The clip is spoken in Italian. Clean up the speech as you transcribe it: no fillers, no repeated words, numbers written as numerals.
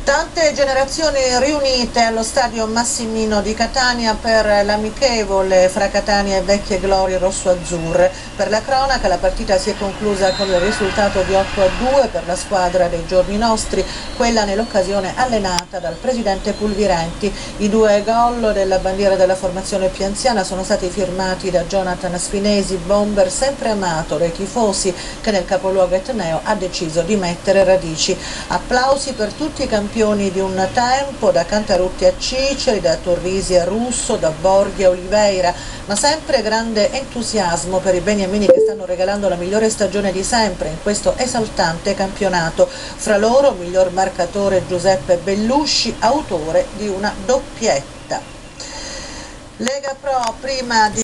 Tante generazioni riunite allo stadio Massimino di Catania per l'amichevole fra Catania e Vecchie Glorie rosso-azzurre. Per la cronaca la partita si è conclusa con il risultato di 8-2 per la squadra dei giorni nostri, quella nell'occasione allenata dal presidente Pulvirenti. I 2 gol della bandiera della formazione più anziana sono stati firmati da Jonathan Spinesi, bomber sempre amato dai tifosi, che nel capoluogo etneo ha deciso di mettere radici. Applausi per tutti i campioni di un tempo, da Cantarutti a Ciceri, da Torrisi a Russo, da Borghi a Oliveira, ma sempre grande entusiasmo per i beniamini che stanno regalando la migliore stagione di sempre in questo esaltante campionato. Fra loro miglior marcatore Giuseppe Bellusci, autore di una doppietta. Lega Pro prima di